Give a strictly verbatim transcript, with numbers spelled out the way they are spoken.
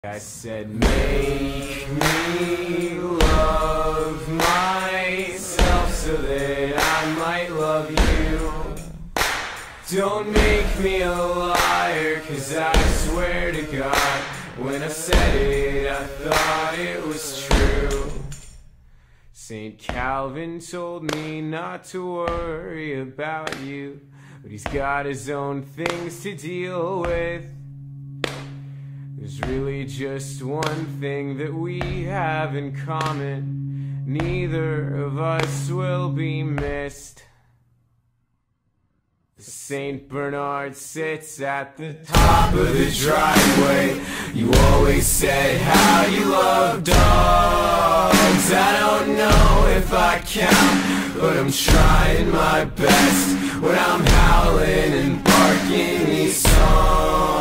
I said, make me love myself so that I might love you. Don't make me a liar, cause I swear to God, when I said it, I thought it was true. Saint Calvin told me not to worry about you, but he's got his own things to deal with. There's really just one thing that we have in common: neither of us will be missed. Saint Bernard sits at the top of the driveway. You always said how you love dogs. I don't know if I count, but I'm trying my best when I'm howling and barking these songs.